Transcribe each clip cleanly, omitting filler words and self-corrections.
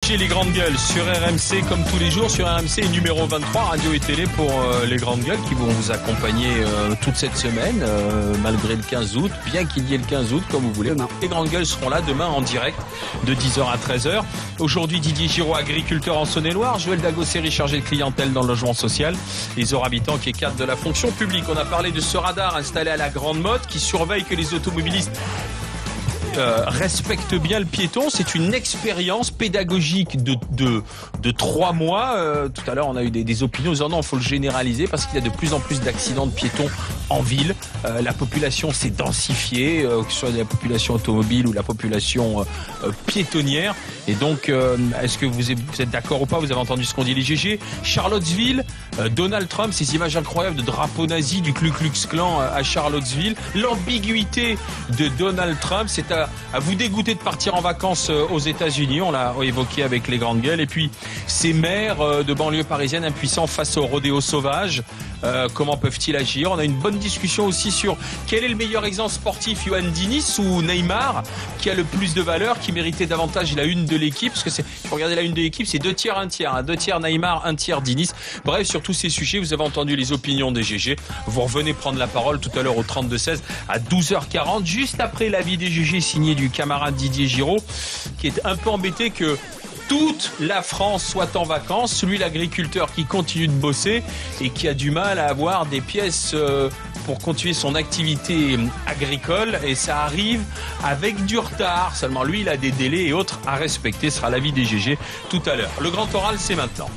DJJ, les grandes gueules sur RMC comme tous les jours, sur RMC numéro 23, radio et télé pour les grandes gueules qui vont vous accompagner toute cette semaine, malgré le 15 août, bien qu'il y ait le 15 août, comme vous voulez. Demain. Les grandes gueules seront là demain en direct de 10h à 13h. Aujourd'hui, Didier Giraud, agriculteur en Saône-et-Loire, Joël Dagosseri, chargé de clientèle dans le logement social, les Habitants qui est cadre de la fonction publique. On a parlé de ce radar installé à la Grande Motte qui surveille que les automobilistes respecte bien le piéton. C'est une expérience pédagogique de 3 mois. Tout à l'heure, on a eu des opinions disant non, il faut le généraliser parce qu'il y a de plus en plus d'accidents de piétons en ville. La population s'est densifiée, que ce soit la population automobile ou la population piétonnière. Et donc, est-ce que vous êtes d'accord ou pas? Vous avez entendu ce qu'ont dit les GG. Charlottesville, Donald Trump, ces images incroyables de drapeau nazi du Ku Klux Klan à Charlottesville. L'ambiguïté de Donald Trump, c'est à vous dégoûter de partir en vacances aux États-Unis. On l'a évoqué avec les grandes gueules. Et puis, ces maires de banlieue parisienne impuissants face au rodéo sauvage. Comment peuvent-ils agir? On a une bonne discussion aussi sur quel est le meilleur exemple sportif, Yoann Diniz ou Neymar, qui a le plus de valeur, qui méritait davantage la une de l'équipe, parce que si vous regardez la une de l'équipe, c'est 2 tiers, 1 tiers, hein, 2 tiers Neymar, 1 tiers Diniz. Bref, sur tous ces sujets, vous avez entendu les opinions des GG. Vous revenez prendre la parole tout à l'heure au 32-16 à 12h40, juste après l'avis des GG signé du camarade Didier Giraud, qui est un peu embêté que toute la France soit en vacances, celui l'agriculteur qui continue de bosser et qui a du mal à avoir des pièces pour continuer son activité agricole, et ça arrive avec du retard. Seulement lui, il a des délais et autres à respecter. Ce sera l'avis des GG tout à l'heure. Le grand oral, c'est maintenant.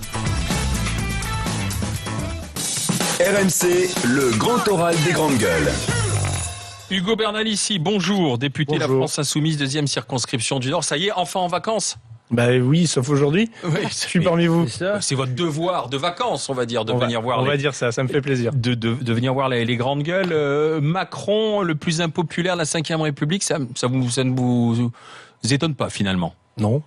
RMC, le grand oral des grandes gueules. Hugo Bernalici, bonjour, député de la France Insoumise, 2e circonscription du Nord. Ça y est, enfin en vacances? Bah oui, sauf aujourd'hui. Oui, je suis parmi vous. C'est votre devoir de vacances, on va dire, de venir voir. On va dire ça me fait plaisir. De venir voir les grandes gueules. Macron, le plus impopulaire de la Ve République, ça ne vous étonne pas finalement? Non.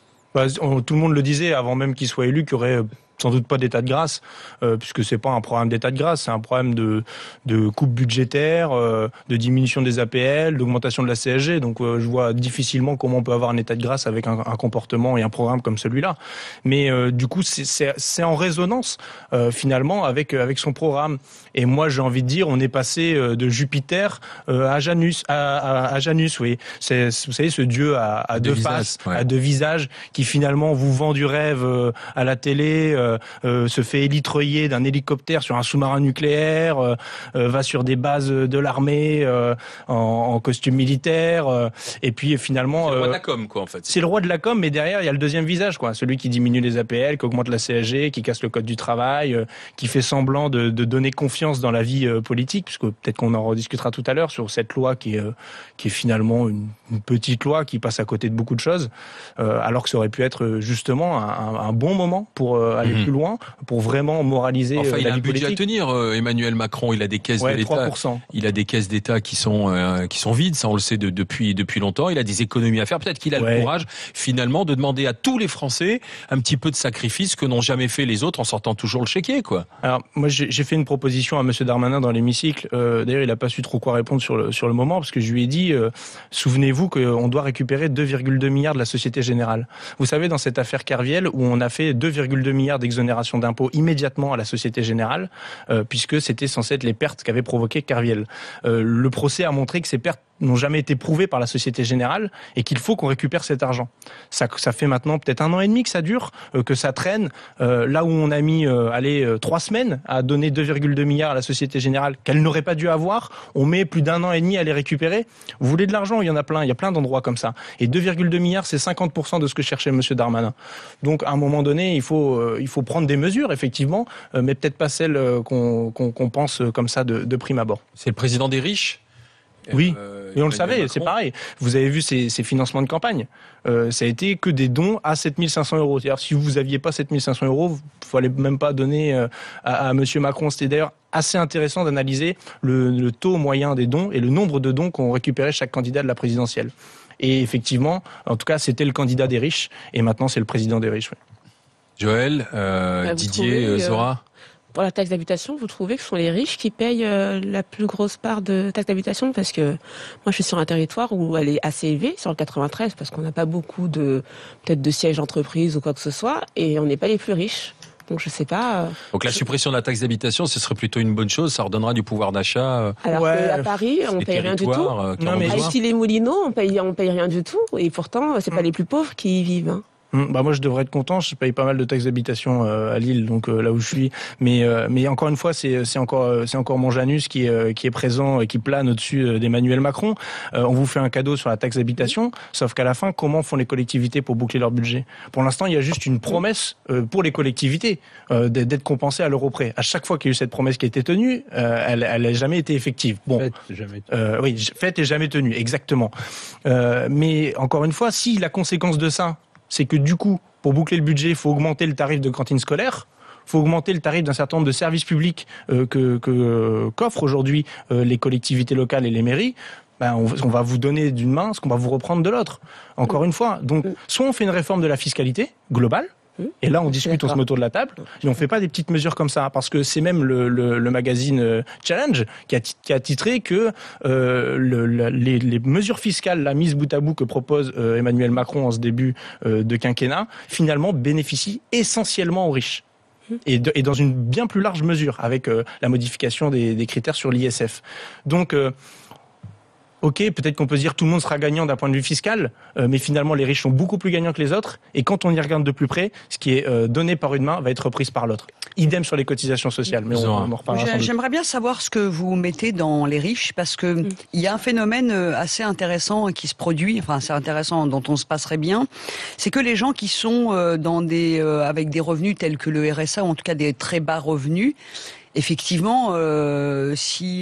Tout le monde le disait avant même qu'il soit élu, qu'il y aurait sans doute pas d'état de grâce, puisque c'est pas un problème d'état de grâce, c'est un problème de coupe budgétaire, de diminution des APL, d'augmentation de la CSG. Donc je vois difficilement comment on peut avoir un état de grâce avec un comportement et un programme comme celui-là. Mais du coup, c'est en résonance finalement avec son programme. Et moi, j'ai envie de dire, on est passé de Jupiter à Janus, oui. Vous savez, ce dieu à deux faces, ouais, à 2 visages, qui finalement vous vend du rêve à la télé. Se fait élitreiller d'un hélicoptère sur un sous-marin nucléaire, va sur des bases de l'armée en costume militaire, et puis finalement... C'est le roi de la com, quoi, en fait. C'est le roi de la com, mais derrière, il y a le deuxième visage, quoi. Celui qui diminue les APL, qui augmente la CSG, qui casse le code du travail, qui fait semblant de donner confiance dans la vie politique, puisque peut-être qu'on en rediscutera tout à l'heure sur cette loi qui est finalement une petite loi qui passe à côté de beaucoup de choses, alors que ça aurait pu être justement un bon moment pour aller plus loin, pour vraiment moraliser la vie politique. Il a un budget à tenir, Emmanuel Macron. Il a des caisses de l'État. 3%. Il a des caisses d'État qui sont vides, ça on le sait depuis longtemps. Il a des économies à faire. Peut-être qu'il a le courage finalement de demander à tous les Français un petit peu de sacrifice que n'ont jamais fait les autres en sortant toujours le chéquier, quoi. Alors moi j'ai fait une proposition à M. Darmanin dans l'hémicycle. D'ailleurs il n'a pas su trop quoi répondre sur le moment, parce que je lui ai dit souvenez-vous qu'on doit récupérer 2,2 milliards de la Société Générale. Vous savez, dans cette affaire Kerviel où on a fait 2,2 milliards d'exonération d'impôts immédiatement à la Société Générale, puisque c'était censé être les pertes qu'avait provoqué Kerviel. Le procès a montré que ces pertes n'ont jamais été prouvées par la Société Générale et qu'il faut qu'on récupère cet argent. Ça fait maintenant peut-être 1 an et demi que ça dure, que ça traîne. Là où on a mis 3 semaines à donner 2,2 milliards à la Société Générale qu'elle n'aurait pas dû avoir, on met plus d'1 an et demi à les récupérer. Vous voulez de l'argent? Il y en a plein, il y a plein d'endroits comme ça. Et 2,2 milliards, c'est 50% de ce que cherchait M. Darmanin. Donc à un moment donné, il faut prendre des mesures, effectivement, mais peut-être pas celles qu'on pense comme ça de prime abord. C'est le président des riches? Oui, et on le savait, Macron. C'est pareil. Vous avez vu ces financements de campagne. Ça a été que des dons à 7 500 €. C'est-à-dire, si vous n'aviez pas 7 500 €, il ne fallait même pas donner à M. Macron. C'était d'ailleurs assez intéressant d'analyser le taux moyen des dons et le nombre de dons qu'ont récupéré chaque candidat de la présidentielle. Et effectivement, en tout cas, c'était le candidat des riches, et maintenant c'est le président des riches. Oui. Joël, Didier, Zora? pour la taxe d'habitation, vous trouvez que ce sont les riches qui payent la plus grosse part de taxe d'habitation? Parce que moi, je suis sur un territoire où elle est assez élevée, sur le 93, parce qu'on n'a pas beaucoup peut-être de sièges d'entreprise ou quoi que ce soit, et on n'est pas les plus riches. Donc je sais pas. Donc la suppression de la taxe d'habitation, ce serait plutôt une bonne chose, ça redonnera du pouvoir d'achat. Alors qu'à Paris, on paye rien du tout. Non, mais à Issy-les-Moulineaux, on paye rien du tout, et pourtant, c'est pas les plus pauvres qui y vivent. Hein. Bah moi je devrais être content, je paye pas mal de taxes d'habitation à Lille, donc là où je suis. Mais encore une fois, c'est encore mon Janus qui est présent et qui plane au-dessus d'Emmanuel Macron. On vous fait un cadeau sur la taxe d'habitation, sauf qu'à la fin, comment font les collectivités pour boucler leur budget? Pour l'instant, il y a juste une promesse pour les collectivités d'être compensées à l'euro près. À chaque fois qu'il y a eu cette promesse qui a été tenue, elle n'a jamais été effective. Bon, faite et jamais tenue, exactement. Mais encore une fois, si la conséquence de ça, c'est que du coup, pour boucler le budget, il faut augmenter le tarif de cantine scolaire, il faut augmenter le tarif d'un certain nombre de services publics qu'offrent aujourd'hui les collectivités locales et les mairies. Ben, on va vous donner d'une main ce qu'on va vous reprendre de l'autre. Encore une fois, donc soit on fait une réforme de la fiscalité globale, et là on discute, on se met autour de la table, et on fait pas des petites mesures comme ça, parce que c'est même le magazine Challenge qui a titré que les mesures fiscales, la mise bout à bout que propose Emmanuel Macron en ce début de quinquennat, finalement bénéficient essentiellement aux riches. Et dans une bien plus large mesure, avec la modification des critères sur l'ISF. Donc ok, peut-être qu'on peut se dire tout le monde sera gagnant d'un point de vue fiscal, mais finalement les riches sont beaucoup plus gagnants que les autres, et quand on y regarde de plus près, ce qui est donné par une main va être reprise par l'autre. Idem sur les cotisations sociales, mais on en reparlera. J'aimerais bien savoir ce que vous mettez dans les riches, parce que il y a un phénomène assez intéressant qui se produit, enfin c'est intéressant, dont on se passerait bien, c'est que les gens qui sont avec des revenus tels que le RSA, ou en tout cas des très bas revenus, effectivement, si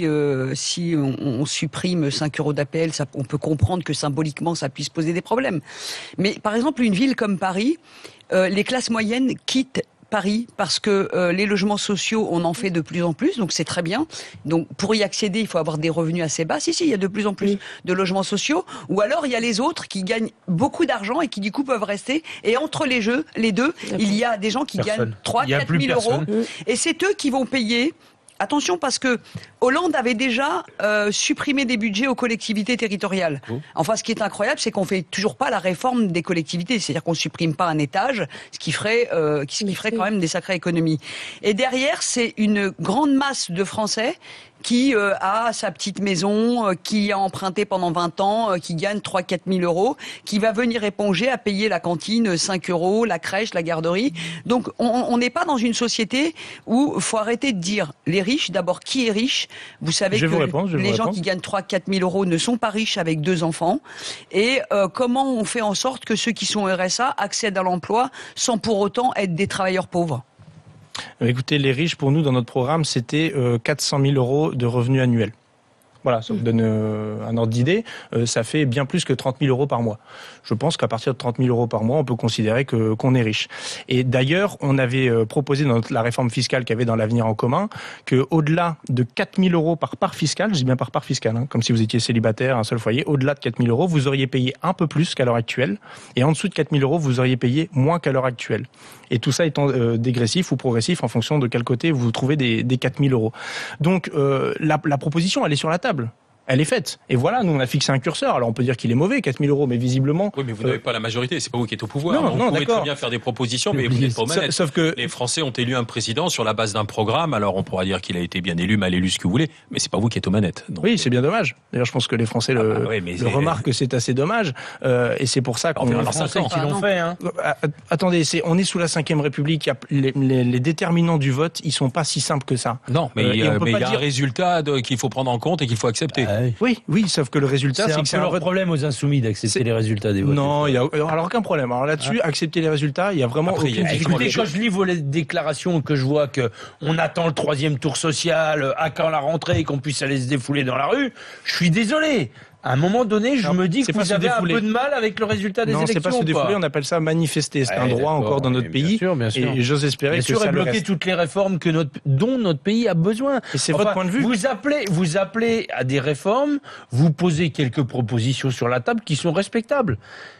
on supprime 5 euros d'APL, on peut comprendre que symboliquement ça puisse poser des problèmes. Mais par exemple, une ville comme Paris, les classes moyennes quittent Paris parce que les logements sociaux, on en fait de plus en plus, donc c'est très bien. Donc pour y accéder, il faut avoir des revenus assez bas. Si, il y a de plus en plus de logements sociaux. Ou alors il y a les autres qui gagnent beaucoup d'argent et qui du coup peuvent rester. Et entre les deux, il y a des gens qui gagnent 3-4 000 euros. Et c'est eux qui vont payer. Attention, parce que Hollande avait déjà supprimé des budgets aux collectivités territoriales. Enfin, ce qui est incroyable, c'est qu'on fait toujours pas la réforme des collectivités. C'est-à-dire qu'on supprime pas un étage, ce qui ferait quand même des sacrées économies. Et derrière, c'est une grande masse de Français qui a sa petite maison, qui a emprunté pendant 20 ans, qui gagne 3-4 000 euros, qui va venir éponger à payer la cantine 5 euros, la crèche, la garderie. Donc on n'est pas dans une société où il faut arrêter de dire les riches. D'abord, qui est riche? Vous savez que les gens qui gagnent 3-4 000 euros ne sont pas riches avec 2 enfants. Et comment on fait en sorte que ceux qui sont au RSA accèdent à l'emploi sans pour autant être des travailleurs pauvres? Écoutez, les riches, pour nous, dans notre programme, c'était 400 000 euros de revenus annuels. Voilà, ça vous donne un ordre d'idée. Ça fait bien plus que 30 000 euros par mois. Je pense qu'à partir de 30 000 euros par mois, on peut considérer qu'on est riche. Et d'ailleurs, on avait proposé dans la réforme fiscale qu'il y avait dans l'Avenir en commun qu'au-delà de 4 000 euros par part fiscale, je dis bien par part fiscale, hein, comme si vous étiez célibataire, un seul foyer, au-delà de 4 000 euros, vous auriez payé un peu plus qu'à l'heure actuelle. Et en dessous de 4 000 euros, vous auriez payé moins qu'à l'heure actuelle. Et tout ça étant dégressif ou progressif en fonction de quel côté vous trouvez des 4 000 euros. Donc la proposition, elle est sur la table. Elle est faite. Et voilà, nous on a fixé un curseur. Alors on peut dire qu'il est mauvais, 4 000 euros, mais visiblement... Oui, mais vous n'avez pas la majorité, c'est pas vous qui êtes au pouvoir. Non, vous pouvez très bien faire des propositions, mais vous n'êtes pas aux manettes. Sauf que les Français ont élu un président sur la base d'un programme, alors on pourra dire qu'il a été bien élu, mal élu, ce que vous voulez, mais c'est pas vous qui êtes aux manettes. Donc... Oui, c'est bien dommage. D'ailleurs, je pense que les Français le remarquent que c'est assez dommage. Et c'est pour ça qu'on... Les Français qui l'ont fait. Hein. Attendez, on est sous la 5e République, les déterminants du vote, ils sont pas si simples que ça. Non, mais il y a un résultat qu'il faut prendre en compte et qu'il faut accepter. Oui, sauf que le résultat, c'est que c'est un peu problème aux insoumis d'accepter les résultats des votes. Non, il y a alors aucun problème. Alors là-dessus, accepter les résultats, il y a vraiment aucune difficulté. Écoutez, quand je lis vos déclarations, que je vois que on attend le 3e tour social, à quand la rentrée, et qu'on puisse aller se défouler dans la rue, je suis désolé. À un moment donné, je me dis que vous avez un peu de mal avec le résultat des élections. Non, c'est pas se défouler, on appelle ça manifester. C'est un droit encore dans notre pays. Bien sûr. Et j'ose espérer que ça le reste. Bloquer toutes les réformes dont notre pays a besoin. Et c'est votre point de vue. Vous appelez à des réformes, vous posez quelques propositions sur la table qui sont respectables.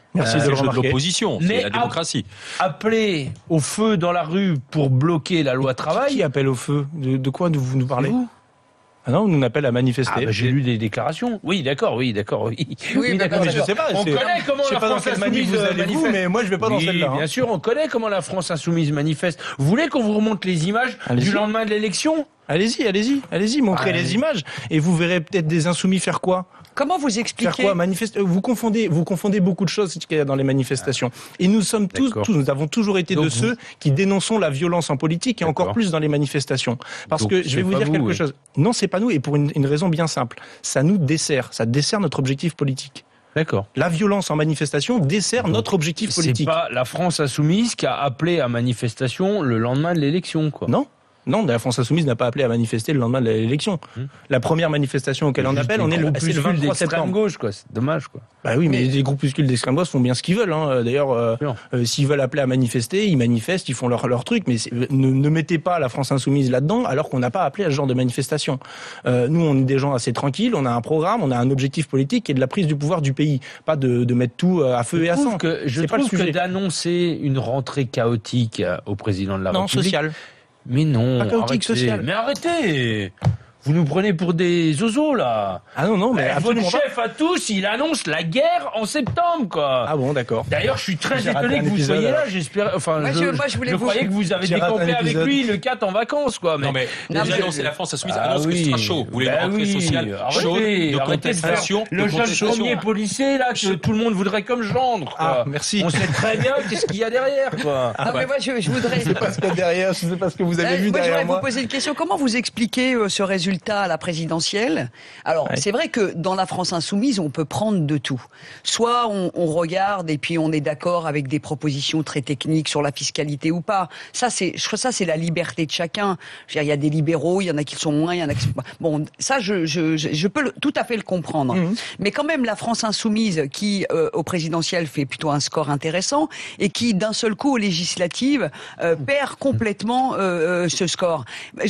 Merci de c'est le le jeu de remarquer. l'opposition, c'est Mais la démocratie. Appeler au feu dans la rue pour bloquer la loi travail. Qui appelle au feu? De quoi vous nous parlez? Vous Ah non, on nous appelle à manifester. j'ai lu des déclarations. Oui, d'accord. Oui, d'accord, mais je sais pas. On connaît comment je sais la pas dans France quelle manif insoumise vous allez vous, manifeste. mais moi je vais pas dans Oui, celle-là. bien sûr, on connaît comment la France insoumise manifeste. Vous voulez qu'on vous remonte les images Allez-y. du lendemain de l'élection? Allez-y, montrez les images et vous verrez peut-être des insoumis faire quoi? Comment vous Faire expliquez quoi? Vous confondez beaucoup de choses qu'il y a dans les manifestations. Et nous sommes nous avons toujours été de ceux qui dénonçons la violence en politique et encore plus dans les manifestations. Parce Donc, que je vais c'est vous pas dire vous, quelque oui. chose. Non, c'est pas nous et pour une raison bien simple. Ça nous dessert. Ça dessert notre objectif politique. D'accord. La violence en manifestation dessert notre objectif C'est politique. pas la France insoumise qui a appelé à manifestation le lendemain de l'élection, quoi. Non, la France Insoumise n'a pas appelé à manifester le lendemain de l'élection. La première manifestation auquel on appelle, c'est le 23 septembre. gauche, quoi. C'est dommage, quoi. Bah oui, mais les groupuscules d'extrême gauche font bien ce qu'ils veulent. Hein. D'ailleurs, s'ils veulent appeler à manifester, ils manifestent, ils font leur truc. Mais ne mettez pas la France Insoumise là-dedans, alors qu'on n'a pas appelé à ce genre de manifestation. Nous, on est des gens assez tranquilles. On a un programme, on a un objectif politique qui est de la prise du pouvoir du pays, pas de mettre tout à feu et à sang. Je trouve que d'annoncer une rentrée chaotique au président de la République. Sociale. Mais non, pas chaotique, sociale. Mais arrêtez. Vous nous prenez pour des zozos, là. Ah non, mais Votre absolument pas. chef à tous, il annonce la guerre en septembre, quoi. Ah bon, d'accord. D'ailleurs, je suis très J'ai raté étonné un que vous épisode, soyez là. alors. J'espère. Enfin, Moi, je voulais je vous- croyais que vous avez J'ai raté un décampé avec épisode. lui le 4 en vacances, quoi. Non mais Non, déjà mais- non, c'est la France Insoumise Ah annonce que ce oui. sera chaud. Vous voulez une Ben rentrée oui. sociale Arrêtez, chaude, de arrêtez de faire contestation, le de jeune contestation. premier policier là que tout le monde voudrait comme gendre, quoi. Ah, merci. On sait très bien qu'est-ce qu'il y a derrière, quoi. Non, mais moi, je voudrais. Je sais pas ce qu'il y a derrière, je sais pas ce que vous avez vu Moi, je derrière voudrais moi. vous poser une question. Comment vous expliquez ce résultat à la présidentielle? Alors, c'est vrai que dans la France insoumise, on peut prendre de tout. Soit on regarde et puis on est d'accord avec des propositions très techniques sur la fiscalité ou pas. Je crois que ça, c'est la liberté de chacun. Je veux dire, il y a des libéraux, il y en a qui le sont moins, il y en a qui sont pas. Bon, ça, je peux tout à fait le comprendre. Mais quand même, la France insoumise, qui au présidentiel fait plutôt un score intéressant et qui, d'un seul coup, aux législatives, perd complètement ce score.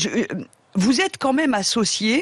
Vous êtes quand même associé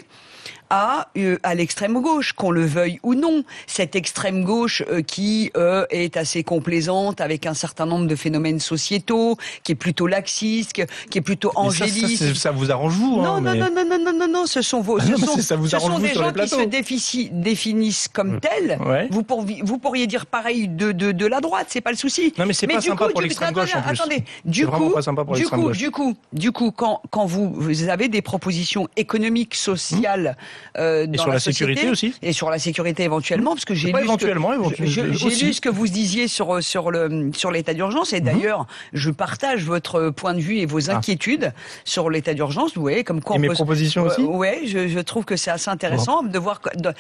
à l'extrême gauche, qu'on le veuille ou non. Cette extrême gauche qui est assez complaisante avec un certain nombre de phénomènes sociétaux, qui est plutôt laxiste, qui est plutôt angéliste. Ça vous arrange vous, Non, hein, mais... non, ce sont vos, ça vous ce arrange sont vous des sur gens les qui plateaux. se définissent comme tels. Ouais. Vous pourriez dire pareil de la droite, c'est pas le souci. Non, mais c'est pas du sympa coup, pour l'extrême gauche, en plus. Attendez, C'est vraiment pas sympa pour l'extrême gauche. du coup, quand vous avez des propositions économiques, sociales, dans la sécurité société, aussi. et sur la sécurité éventuellement, parce que j'ai lu aussi. lu ce que vous disiez sur l'état d'urgence, et d'ailleurs, je partage votre point de vue et vos inquiétudes sur l'état d'urgence. Vous voyez, comme quoi Et mes propositions aussi. Ouais, je trouve que c'est assez intéressant de voir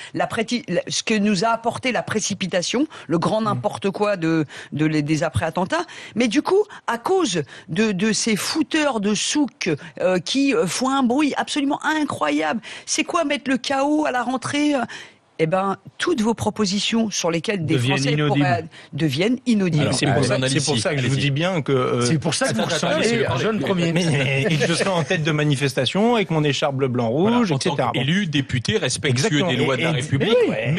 ce que nous a apporté la précipitation, le grand n'importe quoi des après-attentats. Mais du coup, à cause de ces fouteurs de souk qui font un bruit absolument incroyable, c'est quoi mettre le chaos à la rentrée? Eh ben, toutes vos propositions sur lesquelles des Français deviennent inaudibles. Alors, c'est pour ça que je vous dis bien que... c'est pour ça que vous recevez un jeune premier. Et que je serai en tête de manifestation avec mon écharpe bleu, blanc, rouge, en etc. tant qu'élu, député, respectueux des lois de la République,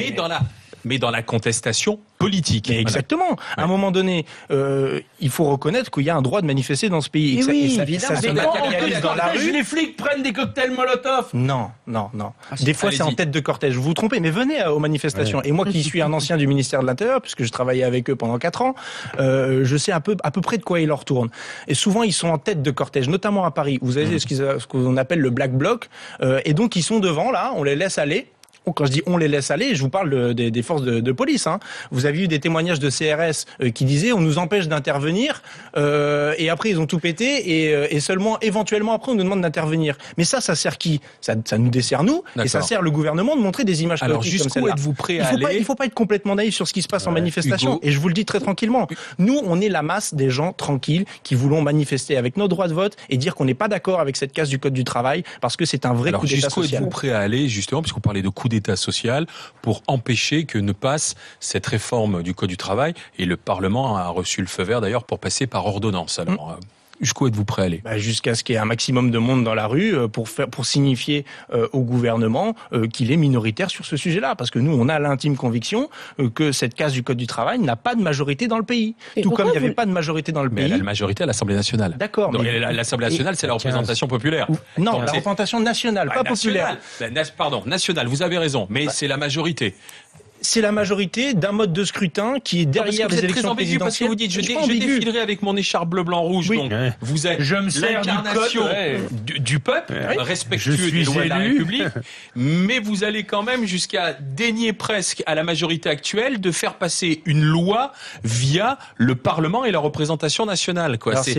mais dans la contestation politique. Mais exactement. À un moment donné, il faut reconnaître qu'il y a un droit de manifester dans ce pays. Évidemment. Dans la rue, les flics prennent des cocktails Molotov. Non. Des fois, c'est en tête de cortège. Vous vous trompez, mais venez aux manifestations. Ouais. Et moi, qui suis un ancien du ministère de l'Intérieur, puisque je travaillais avec eux pendant 4 ans, je sais à peu près de quoi ils leur tournent. Et souvent, ils sont en tête de cortège, notamment à Paris. Vous avez ce qu'on appelle le Black Bloc. Et donc, ils sont devant, là, on les laisse aller. Quand je dis on les laisse aller, je vous parle des forces de police. Hein. Vous avez eu des témoignages de CRS qui disaient on nous empêche d'intervenir et après ils ont tout pété et seulement éventuellement après on nous demande d'intervenir. Mais ça sert qui? Ça nous dessert nous. D'accord. Et ça sert le gouvernement de montrer des images politiques comme celle-là. Alors jusqu'où êtes-vous prêt à aller? Il faut pas être complètement naïf sur ce qui se passe en manifestation. Hugo. Et je vous le dis très tranquillement. Nous, on est la masse des gens tranquilles qui voulons manifester avec nos droits de vote et dire qu'on n'est pas d'accord avec cette case du code du travail parce que c'est un vrai coup d'état social. Alors jusqu'où êtes-vous prêt à aller justement, puisqu'on parlait de coup d'état social, pour empêcher que ne passe cette réforme du Code du travail, et le Parlement a reçu le feu vert d'ailleurs pour passer par ordonnance. Alors, Jusqu'où êtes-vous prêt à aller ? Jusqu'à ce qu'il y ait un maximum de monde dans la rue pour signifier au gouvernement qu'il est minoritaire sur ce sujet-là. Parce que nous, on a l'intime conviction que cette case du Code du travail n'a pas de majorité dans le pays. Tout comme il n'y avait pas de majorité dans le pays. Mais elle a la majorité à l'Assemblée nationale. D'accord. L'Assemblée nationale, c'est la représentation populaire. Non, la représentation nationale, pas populaire. Pardon, nationale, vous avez raison, mais c'est la majorité. C'est la majorité d'un mode de scrutin qui est derrière des élections présidentielles. Parce que vous dites, je défilerai avec mon écharpe bleu, blanc, rouge. Oui. Donc, vous êtes l'incarnation du peuple, respectueux des lois de la République, mais vous allez quand même jusqu'à dénier presque à la majorité actuelle de faire passer une loi via le Parlement et la représentation nationale. Quoi. C'est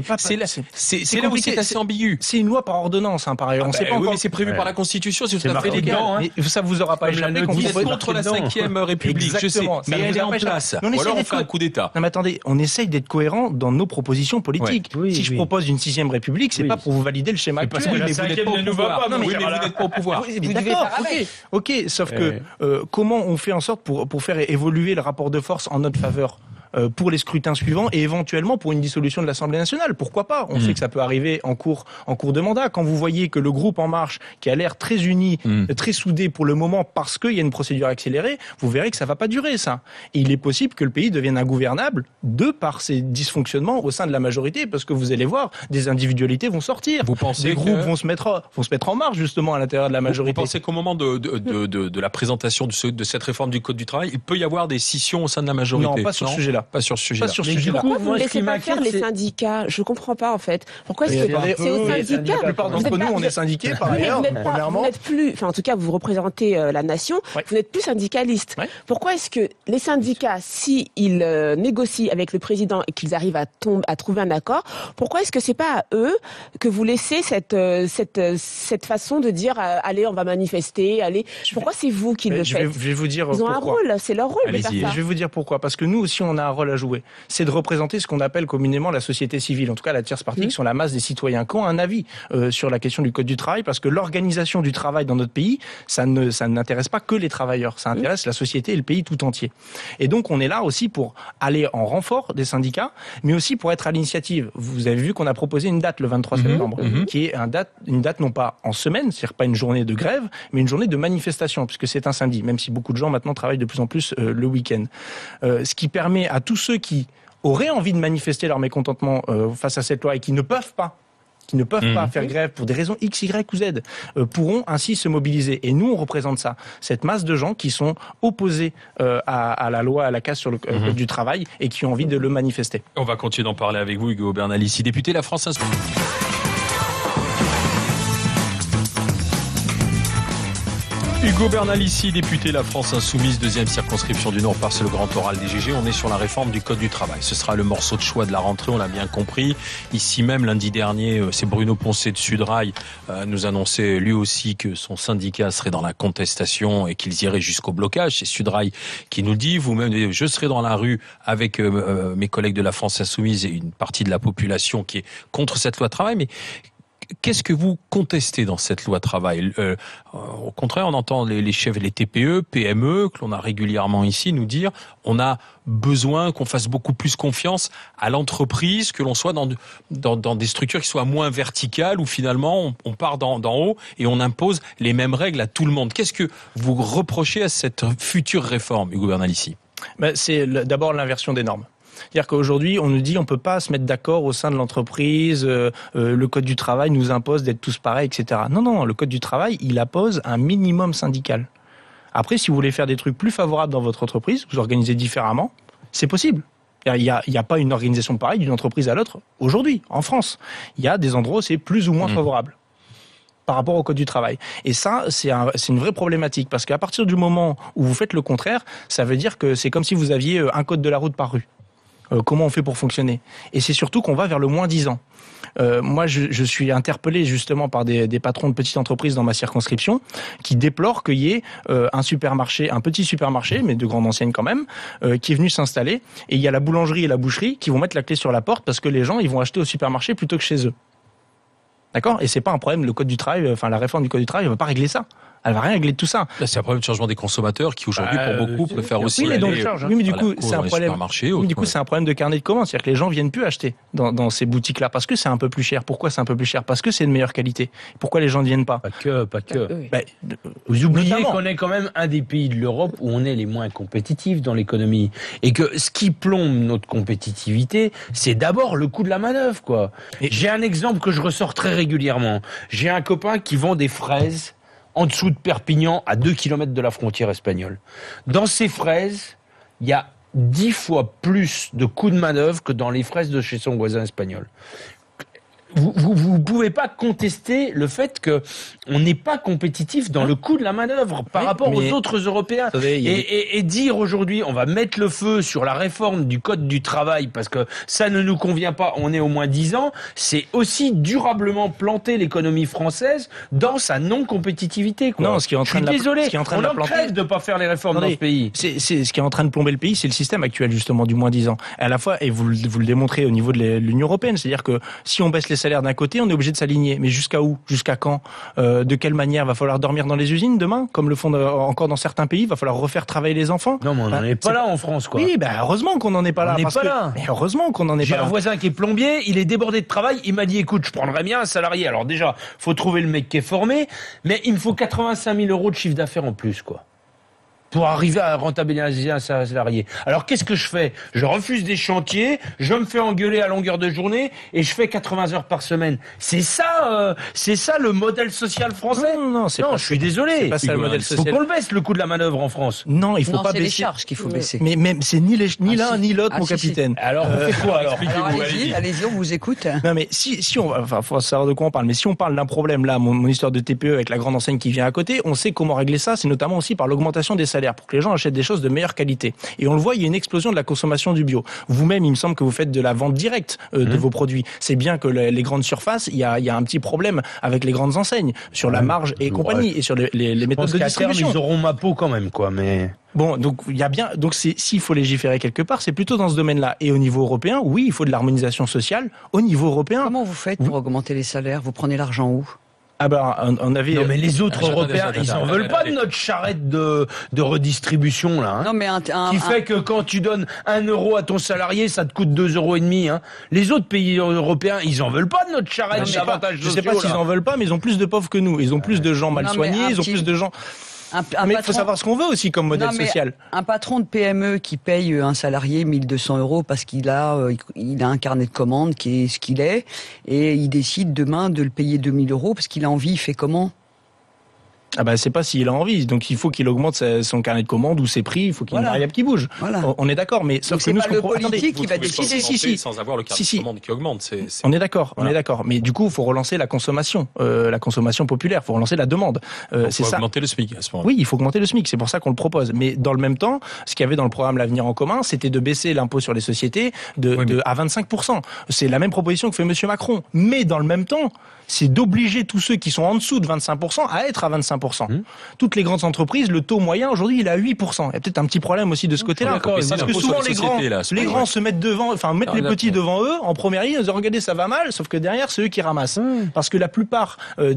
là où c'est assez ambigu. C'est une loi par ordonnance, par ailleurs. Mais c'est prévu par la Constitution, c'est tout à fait légal. Ça vous aura pas échappé. Vous êtes contre la 5e République, exactement, je sais, mais elle est en place. Ou alors on fait un coup d'État. Non mais attendez, on essaye d'être cohérent dans nos propositions politiques. Si je propose une 6e République, c'est pas pour vous valider le schéma actuel. Mais vous n'êtes pas au pouvoir. Non, mais vous n'êtes pas au pouvoir. D'accord, ok, sauf que comment on fait en sorte pour faire évoluer le rapport de force en notre faveur pour les scrutins suivants et éventuellement pour une dissolution de l'Assemblée nationale. Pourquoi pas ? On sait que ça peut arriver en cours de mandat. Quand vous voyez que le groupe En Marche, qui a l'air très uni, très soudé pour le moment parce qu'il y a une procédure accélérée, vous verrez que ça va pas durer, ça. Et il est possible que le pays devienne ingouvernable de par ces dysfonctionnements au sein de la majorité, parce que vous allez voir, des individualités vont sortir. Vous pensez des groupes vont se mettre en marche, justement, à l'intérieur de la majorité. Vous pensez qu'au moment de la présentation de cette réforme du Code du travail, il peut y avoir des scissions au sein de la majorité ? Non, pas sur ce sujet-là. Pas sur ce sujet-là. Pourquoi vous ne laissez pas faire les syndicats ? Je comprends pas, en fait. Pourquoi est-ce que c'est aux syndicats ? La plupart d'entre nous, on est syndiqués, par ailleurs, premièrement. Vous n'êtes plus, en tout cas, vous représentez la nation, vous n'êtes plus syndicaliste. Pourquoi est-ce que les syndicats, s'ils négocient avec le président et qu'ils arrivent à trouver un accord, pourquoi est-ce que c'est pas à eux que vous laissez cette façon de dire allez, on va manifester, allez. Pourquoi c'est vous qui le faites ? Je vais vous dire Ils ont pourquoi. un rôle, c'est leur rôle de faire ça. Je vais vous dire pourquoi. Parce que nous aussi, on a un rôle à jouer. C'est de représenter ce qu'on appelle communément la société civile, en tout cas la tierce partie, qui sont la masse des citoyens, qui ont un avis sur la question du Code du travail, parce que l'organisation du travail dans notre pays, ça n'intéresse pas que les travailleurs, ça intéresse la société et le pays tout entier. Et donc, on est là aussi pour aller en renfort des syndicats, mais aussi pour être à l'initiative. Vous avez vu qu'on a proposé une date le 23 septembre, qui est une date non pas en semaine, c'est-à-dire pas une journée de grève, mais une journée de manifestation, puisque c'est un samedi, même si beaucoup de gens maintenant travaillent de plus en plus le week-end. Ce qui permet à tous ceux qui auraient envie de manifester leur mécontentement face à cette loi et qui ne peuvent pas faire grève pour des raisons X, Y ou Z, pourront ainsi se mobiliser. Et nous, on représente ça. Cette masse de gens qui sont opposés à la loi, à la casse sur le Code du travail et qui ont envie de le manifester. On va continuer d'en parler avec vous, Hugo Bernalicis, député de la France Insoumise. Hugo Bernalicis, député La France Insoumise, 2e circonscription du Nord, passe le grand oral des GG. On est sur la réforme du Code du travail. Ce sera le morceau de choix de la rentrée, on l'a bien compris. Ici même, lundi dernier, c'est Bruno Poncet de Sudrail nous annonçait lui aussi que son syndicat serait dans la contestation et qu'ils iraient jusqu'au blocage. C'est Sudrail qui nous dit, vous-même, je serai dans la rue avec mes collègues de La France Insoumise et une partie de la population qui est contre cette loi de travail. Mais qu'est-ce que vous contestez dans cette loi travail ? Au contraire, on entend les chefs, les TPE, PME, que l'on a régulièrement ici, nous dire on a besoin qu'on fasse beaucoup plus confiance à l'entreprise, que l'on soit dans des structures qui soient moins verticales, où finalement on part d'en haut et on impose les mêmes règles à tout le monde. Qu'est-ce que vous reprochez à cette future réforme, Hugo Bernalicis ? C'est d'abord l'inversion des normes. C'est-à-dire qu'aujourd'hui, on nous dit on peut pas se mettre d'accord au sein de l'entreprise, le Code du travail nous impose d'être tous pareils, etc. Non, le Code du travail, il impose un minimum syndical. Après, si vous voulez faire des trucs plus favorables dans votre entreprise, vous organisez différemment, c'est possible. Il n'y a pas une organisation pareille d'une entreprise à l'autre aujourd'hui, en France. Il y a des endroits où c'est plus ou moins favorable par rapport au Code du travail. Et ça, c'est une vraie problématique, parce qu'à partir du moment où vous faites le contraire, ça veut dire que c'est comme si vous aviez un code de la route par rue. Comment on fait pour fonctionner ? Et c'est surtout qu'on va vers le moins 10 ans. Moi, je suis interpellé justement par des patrons de petites entreprises dans ma circonscription qui déplorent qu'il y ait un petit supermarché, mais de grande enseigne quand même, qui est venu s'installer. Et il y a la boulangerie et la boucherie qui vont mettre la clé sur la porte parce que les gens, ils vont acheter au supermarché plutôt que chez eux. D'accord ? Et c'est pas un problème, le code du travail, enfin la réforme du code du travail, elle va pas régler ça. Elle va rien régler de tout ça. Là, c'est un problème de changement des consommateurs qui aujourd'hui, pour beaucoup, préfèrent aussi oui, mais aller oui, mais du coup, c'est un problème. Oui, du coup, c'est un problème de carnet de commandes, c'est-à-dire que les gens viennent plus acheter dans ces boutiques-là parce que c'est un peu plus cher. Pourquoi c'est un peu plus cher ? Parce que c'est de meilleure qualité. Pourquoi les gens ne viennent pas ? Pas que. Oui. Ben, Vous oubliez notamment. qu'on est quand même un des pays de l'Europe où on est les moins compétitifs dans l'économie. Et que ce qui plombe notre compétitivité, c'est d'abord le coût de la manœuvre, quoi. Et- J'ai un exemple que je ressors très régulièrement. J'ai un copain qui vend des fraises en dessous de Perpignan, à 2 km de la frontière espagnole. Dans ces fraises, il y a 10 fois plus de coûts de manœuvre que dans les fraises de chez son voisin espagnol. Vous pouvez pas contester le fait que on n'est pas compétitif dans le coût de la manœuvre par rapport aux autres Européens. Attendez, Et dire aujourd'hui, on va mettre le feu sur la réforme du code du travail parce que ça ne nous convient pas, on est au moins 10 ans, c'est aussi durablement planter l'économie française dans sa non-compétitivité, quoi. Non, ce qui est en train de la- désolé, ce qui est en train de on la en planter. crève de pas faire les réformes Attendez, dans ce pays. C'est ce qui est en train de plomber le pays, c'est le système actuel justement du moins 10 ans. À la fois, et vous le démontrez au niveau de l'Union européenne, c'est-à-dire que si on baisse les salaires d'un côté, on est obligé de s'aligner. Mais jusqu'à où ? Jusqu'à quand ? De quelle manière ? Va falloir dormir dans les usines demain, comme le font encore dans certains pays ? Va falloir refaire travailler les enfants ? Non, mais on n'en est pas là en France, quoi. Oui, heureusement qu'on n'en est pas là. On n'est parce pas que- là. Mais heureusement qu'on n'en est J'ai pas un là. voisin qui est plombier, il est débordé de travail, il m'a dit écoute, je prendrais bien un salarié. Alors déjà, faut trouver le mec qui est formé, mais il me faut 85 000 euros de chiffre d'affaires en plus, quoi. Pour arriver à rentabiliser un salarié. Alors qu'est-ce que je fais ? Je refuse des chantiers, je me fais engueuler à longueur de journée et je fais 80 heures par semaine. C'est ça le modèle social français ? Non, c'est pas- je suis désolé. c'est pas ça le modèle Faut social. qu'on le baisse le coût de la manœuvre en France. Non, il faut Non, pas c'est les baisser. charges qu'il faut baisser. Mais même c'est ni l'un si. ni l'autre, Ah, mon si, si. capitaine. Alors on fait quoi alors ? Alors allez-y, on vous écoute. Non mais si on, enfin faut savoir de quoi on parle. Mais si on parle d'un problème là, mon histoire de TPE avec la grande enseigne qui vient à côté, on sait comment régler ça. C'est notamment aussi par l'augmentation des salaires pour que les gens achètent des choses de meilleure qualité. Et on le voit, il y a une explosion de la consommation du bio. Vous-même, il me semble que vous faites de la vente directe de vos produits. C'est bien que les grandes surfaces, il y a un petit problème avec les grandes enseignes sur la marge et compagnie et sur les méthodes de distribution. Ils auront ma peau quand même, quoi. Mais Bon, donc il y a bien, donc s'il faut légiférer quelque part, c'est plutôt dans ce domaine-là. Et au niveau européen, oui, il faut de l'harmonisation sociale au niveau européen. Comment vous faites pour augmenter les salaires ? Vous prenez l'argent où ? Ah ben, on avait. non, mais les autres Attendez, Européens, attendez, ils en attendez, veulent pas attendez. de notre charrette de redistribution là. Hein. Non, mais Qui fait que quand tu donnes 1 euro à ton salarié, ça te coûte 2,5 €. Hein. Les autres pays européens, ils en veulent pas de notre charrette d'avantages Je sais pas s'ils en veulent pas, mais ils ont plus de pauvres que nous. Ils ont plus de gens mal Non, mais soignés, un ils ont petit- plus de gens. un Mais il faut patron- savoir ce qu'on veut aussi comme modèle Non, mais social. Un patron de PME qui paye un salarié 1 200 € parce qu'il a un carnet de commandes qui est ce qu'il est, et il décide demain de le payer 2 000 € parce qu'il a envie, il fait comment ? Ah bah c'est pas s'il a envie, donc il faut qu'il augmente son carnet de commandes ou ses prix, il faut qu'il y ait une Voilà. variable qui bouge. Voilà. On est d'accord, mais Donc sauf que c'est nous pas ce qu'on le pro- attendez, politique qui va Vous pouvez pas décider. augmenter sans avoir le carnet Si. de commande qui augmente. On est d'accord, Voilà. on est d'accord. Mais du coup, il faut relancer la consommation populaire, il faut relancer la demande. Donc, C'est faut ça. augmenter le SMIC à ce moment-là. Oui, il faut augmenter le SMIC, c'est pour ça qu'on le propose. Mais dans le même temps, ce qu'il y avait dans le programme L'Avenir en commun, c'était de baisser l'impôt sur les sociétés à 25%. C'est la même proposition que fait Monsieur Macron. Mais dans le même temps, c'est d'obliger tous ceux qui sont en dessous de 25% à être à 25%. Toutes les grandes entreprises, le taux moyen aujourd'hui, il est à 8%. Il y a peut-être un petit problème aussi de ce côté-là. d'accord, Parce mais c'est que l'impôt souvent sur les sociétés, là, c'est les pas grands vrai. se mettent devant, enfin mettent Ah, les petits d'accord. devant eux en première ligne, ils disent regardez ça va mal, sauf que derrière c'est eux qui ramassent. Parce que la plupart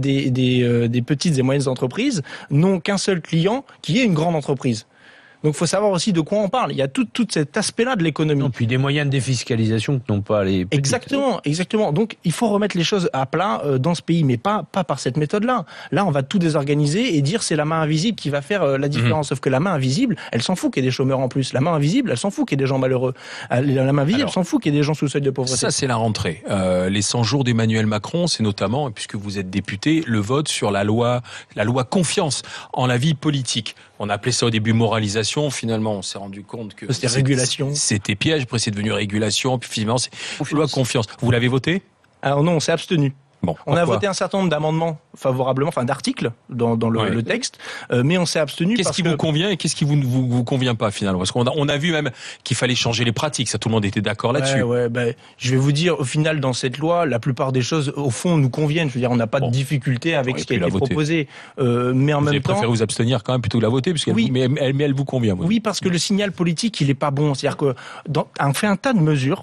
des petites et moyennes entreprises n'ont qu'un seul client qui est une grande entreprise. Donc il faut savoir aussi de quoi on parle. Il y a tout cet aspect-là de l'économie. Non, puis des moyens de défiscalisation que n'ont pas les petites. Exactement. Donc il faut remettre les choses à plat dans ce pays, mais pas par cette méthode-là. Là, on va tout désorganiser et dire c'est la main invisible qui va faire la différence. Sauf que la main invisible, elle s'en fout qu'il y ait des chômeurs en plus. La main invisible, elle s'en fout qu'il y ait des gens malheureux. La main visible, elle s'en fout qu'il y ait des gens sous le seuil de pauvreté. Ça, c'est la rentrée. Les 100 jours d'Emmanuel Macron, c'est notamment, puisque vous êtes député, le vote sur la loi confiance en la vie politique. On a appelé ça au début moralisation. Finalement, on s'est rendu compte que C'était régulation. C'était piège. Après, c'est devenu régulation. Puis finalement, c'est loi confiance. Vous l'avez voté? Alors non, on s'est abstenu. Bon, On a pourquoi voté un certain nombre d'amendements favorablement, enfin d'articles dans Ouais. le texte, mais on s'est abstenu Qu'est-ce parce qui que vous convient et qu'est-ce qui vous convient pas finalement? Parce qu'on a vu même qu'il fallait changer les pratiques. Ça, tout le monde était d'accord là-dessus. Je vais vous dire, au final, dans cette loi, la plupart des choses, au fond, nous conviennent. Je veux dire, on n'a pas de difficulté avec Ouais, ce qui a puis la été voter. proposé. Mais en Vous avez même temps, préféré vous abstenir quand même plutôt que la voter, puisqu'elle Oui. mais elle vous convient. Vous. oui, parce que le signal politique, il est pas bon. C'est-à-dire que on fait un tas de mesures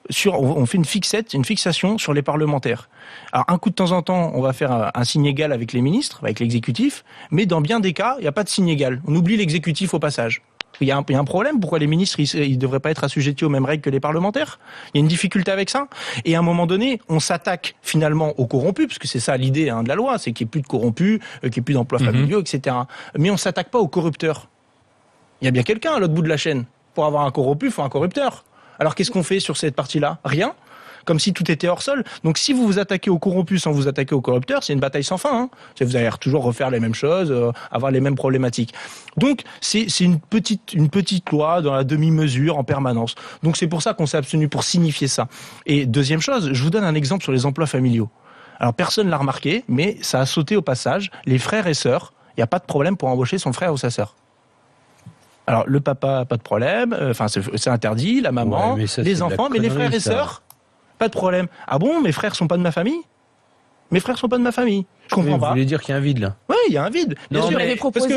on fait une fixation sur les parlementaires. Alors un coup de temps en temps, on va faire un signe égal avec les ministres, avec l'exécutif, mais dans bien des cas, il n'y a pas de signe égal. On oublie l'exécutif au passage. Il y a un problème. Pourquoi les ministres, ils devraient pas être assujettis aux mêmes règles que les parlementaires? Il y a une difficulté avec ça. Et à un moment donné, on s'attaque finalement aux corrompus, parce que c'est ça l'idée de la loi, c'est qu'il n'y ait plus de corrompus, qu'il n'y ait plus d'emplois familiaux, etc. Mais on s'attaque pas aux corrupteurs. Il y a bien quelqu'un à l'autre bout de la chaîne. Pour avoir un corrompu, il faut un corrupteur. Alors qu'est-ce qu'on fait sur cette partie-là? Rien. Comme si tout était hors sol. Donc si vous vous attaquez aux corrompus sans vous attaquer aux corrupteurs, c'est une bataille sans fin. Vous allez toujours refaire les mêmes choses, avoir les mêmes problématiques. Donc c'est une petite loi dans la demi-mesure en permanence. Donc c'est pour ça qu'on s'est abstenu, pour signifier ça. Et deuxième chose, je vous donne un exemple sur les emplois familiaux. Alors personne ne l'a remarqué, mais ça a sauté au passage. Les frères et sœurs, il n'y a pas de problème pour embaucher son frère ou sa sœur. Alors le papa, pas de problème, c'est interdit, la maman, les enfants, mais les frères et sœurs, pas de problème. Ah bon, mes frères sont pas de ma famille? Mes frères sont pas de ma famille. Je comprends pas. Vous voulez dire qu'il y a un vide là? Oui, il y a un vide. Bien sûr. Vous avez proposé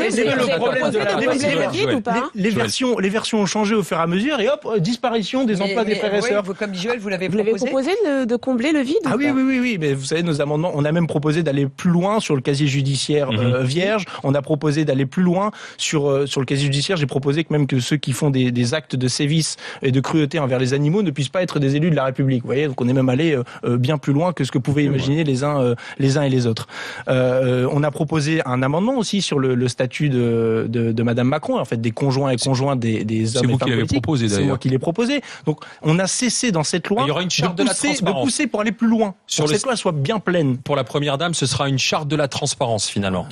le vide ou pas? Les versions ont changé au fur et à mesure et hop, disparition des emplois des frères et sœurs. Comme Joël, vous l'avez proposé de combler le vide? Ah oui. Mais vous savez, nos amendements, on a même proposé d'aller plus loin sur le casier judiciaire vierge. On a proposé d'aller plus loin sur le casier judiciaire. J'ai proposé que même que ceux qui font des actes de sévice et de cruauté envers les animaux ne puissent pas être des élus de la République. Vous voyez, donc on est même allé bien plus loin que ce que pouvaient imaginer les uns et les autres. On a proposé un amendement aussi sur le statut de Madame Macron, en fait, des conjoints et conjointes des hommes et femmes politiques. C'est vous qui l'avez proposé, d'ailleurs. C'est moi qui l'ai proposé. Donc, on a cessé dans cette loi de pousser pour aller plus loin. Pour que cette loi soit bien pleine. Pour la première dame, ce sera une charte de la transparence, finalement.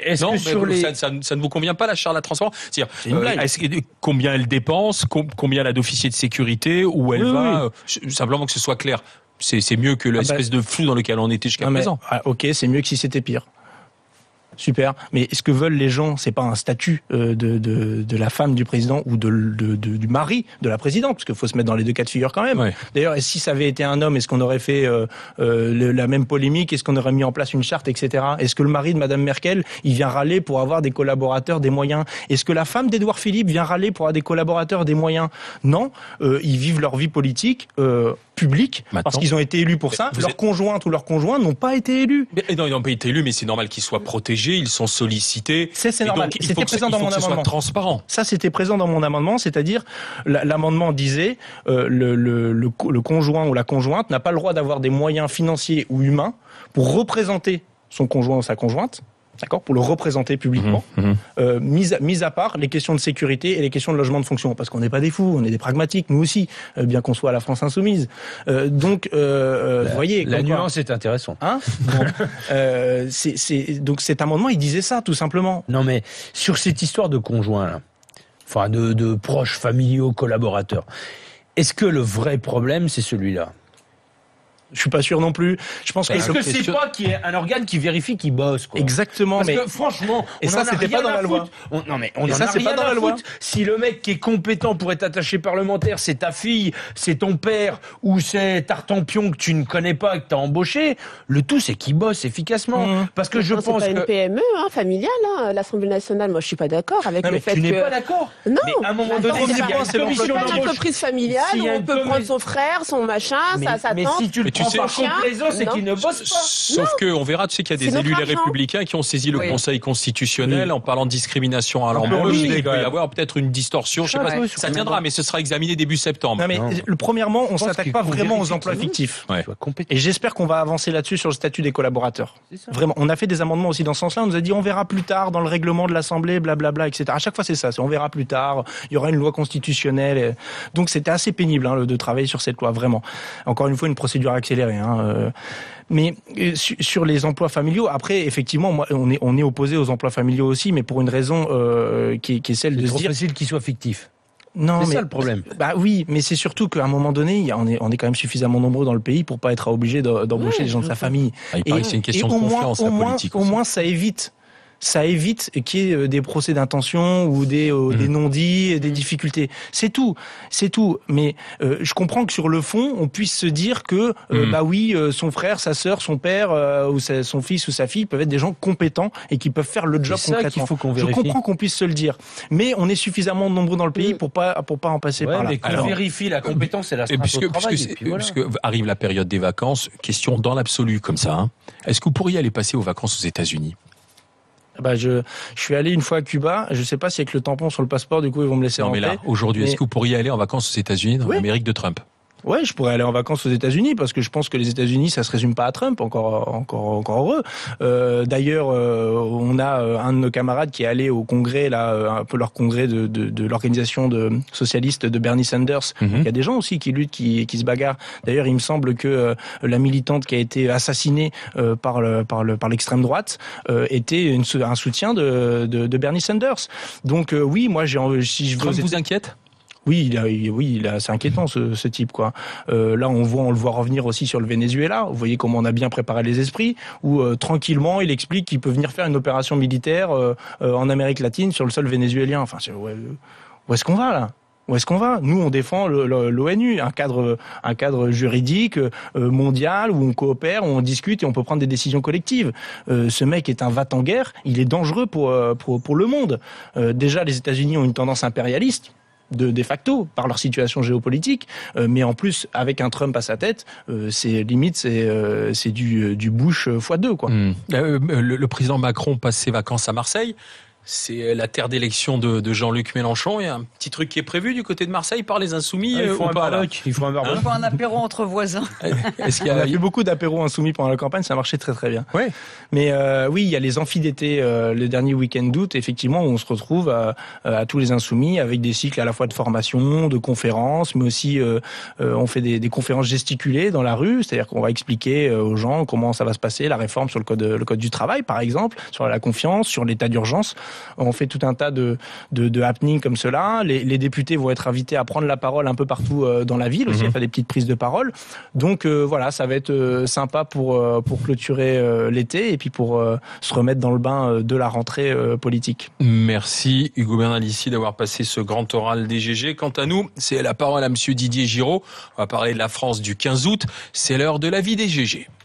Ça ne vous convient pas, la charte de la transparence? C'est-à-dire, combien elle dépense, combien elle a d'officiers de sécurité, où elle va, simplement que ce soit clair. C'est mieux que l'espèce de flou dans lequel on était jusqu'à présent. Ok, c'est mieux que si c'était pire. Super. Mais ce que veulent les gens, c'est pas un statut de la femme du président ou du mari de la présidente, parce qu'il faut se mettre dans les deux cas de figure quand même. Ouais. D'ailleurs, si ça avait été un homme, est-ce qu'on aurait fait la même polémique? Est-ce qu'on aurait mis en place une charte, etc. Est-ce que le mari de Madame Merkel, il vient râler pour avoir des collaborateurs, des moyens? Est-ce que la femme d'Édouard Philippe vient râler pour avoir des collaborateurs, des moyens? Non. Ils vivent leur vie politique publique, parce qu'ils ont été élus pour ça. Leur conjointe ou leurs conjoints n'ont pas été élus. Non, ils n'ont pas été élus, mais c'est normal qu'ils soient protégés. Ils sont sollicités. C'est normal. C'était présent dans mon amendement. Soit transparent. Ça, c'était présent dans mon amendement, c'est-à-dire l'amendement disait le conjoint ou la conjointe n'a pas le droit d'avoir des moyens financiers ou humains pour représenter son conjoint ou sa conjointe. D'accord, pour le représenter publiquement, mis à part les questions de sécurité et les questions de logement de fonction, parce qu'on n'est pas des fous, on est des pragmatiques, nous aussi, bien qu'on soit à la France insoumise. Vous voyez, la nuance est intéressante. Donc cet amendement, il disait ça, tout simplement. Non, mais sur cette histoire de conjoint, là, enfin de proches familiaux, collaborateurs, est-ce que le vrai problème, c'est celui-là? Je suis pas sûr non plus. Je pense est-ce que c'est pas qu'il y ait un organe qui vérifie qu'il bosse, quoi? Exactement. Parce que franchement, et ça c'était pas dans la loi. On en a rien à foutre. Si le mec qui est compétent pour être attaché parlementaire, c'est ta fille, c'est ton père ou c'est Tartampion que tu ne connais pas et que tu as embauché, le tout c'est qu'il bosse efficacement. Parce que je pense que c'est pas une PME familiale, l'Assemblée nationale. Moi, je suis pas d'accord avec le fait que tu n'es pas d'accord. Non. Mais à un moment donné, c'est une entreprise familiale où on peut prendre son frère, son machin, sa tante. C'est qu'ils ne bossent pas. Sauf que on verra, tu sais qu'il y a des élus les Républicains qui ont saisi le Conseil constitutionnel en parlant de discrimination à l'embauche. Il peut y avoir peut-être une distorsion. Je sais pas, ça tiendra, mais ce sera examiné début septembre. Non, mais premièrement, on s'attaque pas vraiment aux emplois fictifs. Et j'espère qu'on va avancer là-dessus sur le statut des collaborateurs. Vraiment, on a fait des amendements aussi dans ce sens-là. On nous a dit on verra plus tard dans le règlement de l'Assemblée, blablabla, etc. À chaque fois, c'est ça. On verra plus tard. Il y aura une loi constitutionnelle. Donc c'était assez pénible de travailler sur cette loi, vraiment. Encore une fois, une procédure accélérée. Mais sur les emplois familiaux, après, effectivement, moi, on est opposé aux emplois familiaux aussi, mais pour une raison qui est celle de se dire... C'est trop facile qu'ils soient fictifs. Non, c'est ça le problème. Oui, mais c'est surtout qu'à un moment donné, on est quand même suffisamment nombreux dans le pays pour pas être obligé d'embaucher des gens de sa famille. C'est une question de confiance, la politique. Au moins, ça évite ça évite qu'il y ait des procès d'intention ou des non-dits, des difficultés. C'est tout. Mais je comprends que sur le fond, on puisse se dire que bah oui, son frère, sa sœur, son père ou son fils ou sa fille peuvent être des gens compétents et qui peuvent faire le job concrètement. Je comprends qu'on puisse se le dire, mais on est suffisamment nombreux dans le pays pour pas en passer par là. Mais qu'on vérifie la compétence et la strate au travail. Puisque arrive la période des vacances, question dans l'absolu comme ça. Hein. Est-ce que vous pourriez aller passer aux vacances aux États-Unis ? Bah je suis allé une fois à Cuba. Je sais pas si avec le tampon sur le passeport, du coup, ils vont me laisser rentrer. Non, mais là, aujourd'hui, est-ce que vous pourriez aller en vacances aux États-Unis, dans l'Amérique de Trump ? Ouais, je pourrais aller en vacances aux États-Unis parce que je pense que les États-Unis, ça se résume pas à Trump, encore heureux. D'ailleurs, on a un de nos camarades qui est allé au congrès là, un peu leur congrès de l'organisation de socialiste de Bernie Sanders. Il y a des gens aussi qui luttent, qui se bagarrent. D'ailleurs, il me semble que la militante qui a été assassinée par l'extrême droite était un soutien de Bernie Sanders. Donc oui, moi si je veux. Trump vous inquiète ? Oui, c'est inquiétant ce type quoi. Là, on le voit revenir aussi sur le Venezuela. Vous voyez comment on a bien préparé les esprits. Où tranquillement, il explique qu'il peut venir faire une opération militaire en Amérique latine sur le sol vénézuélien. Enfin, où est-ce qu'on va là ? Où est-ce qu'on va ? Nous, on défend l'ONU, un cadre juridique mondial où on coopère, où on discute et on peut prendre des décisions collectives. Ce mec est un va-t-en-guerre. Il est dangereux pour le monde. Déjà, les États-Unis ont une tendance impérialiste. De facto, par leur situation géopolitique, mais en plus, avec un Trump à sa tête, c'est du Bush x2, quoi. Le président Macron passe ses vacances à Marseille. C'est la terre d'élection de Jean-Luc Mélenchon. Il y a un petit truc qui est prévu du côté de Marseille par les Insoumis. Il faut un barbecue. Il faut un apéro entre voisins. Est-ce qu'il y a fait beaucoup d'apéros insoumis pendant la campagne, ça marchait très très bien. Ouais. Mais oui, il y a les amphis d'été, le dernier week-end d'août, effectivement, où on se retrouve à tous les Insoumis avec des cycles à la fois de formation, de conférences, mais aussi on fait des conférences gesticulées dans la rue, c'est-à-dire qu'on va expliquer aux gens comment ça va se passer, la réforme sur le code du travail, par exemple, sur la confiance, sur l'état d'urgence. On fait tout un tas de happenings comme cela. Les députés vont être invités à prendre la parole un peu partout dans la ville aussi, à faire des petites prises de parole. Donc voilà, ça va être sympa pour clôturer l'été et puis pour se remettre dans le bain de la rentrée politique. Merci Hugo Bernalicis d'avoir passé ce grand oral DGG. Quant à nous, c'est la parole à monsieur Didier Giraud. On va parler de la France du 15 août. C'est l'heure de la vie DGG.